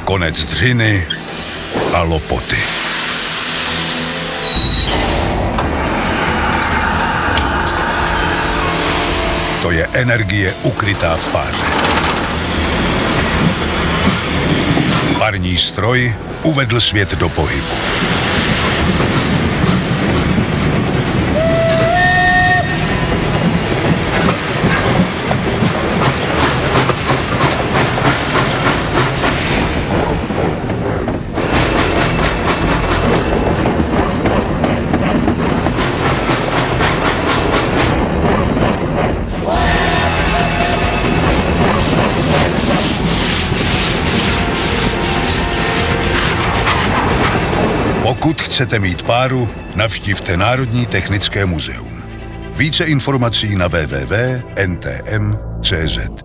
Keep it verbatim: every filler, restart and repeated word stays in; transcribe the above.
konec dřiny a lopoty. To je energie ukrytá v páře. Parní stroj uvedl svět do pohybu. Pokud chcete mít páru, navštivte Národní technické muzeum. Více informací na w w w tečka n t m tečka c z.